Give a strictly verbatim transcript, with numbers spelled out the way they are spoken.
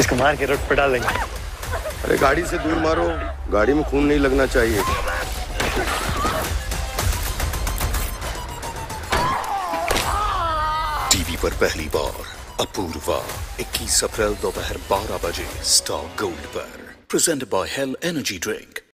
इसको मार के रोड पर डाल देंगे। अरे गाड़ी से दूर मारो, गाड़ी में खून नहीं लगना चाहिए। टीवी पर पहली बार अपूर्वा इक्कीस अप्रैल दोपहर बारह बजे स्टार गोल्ड पर। Presented by Hell energy drink.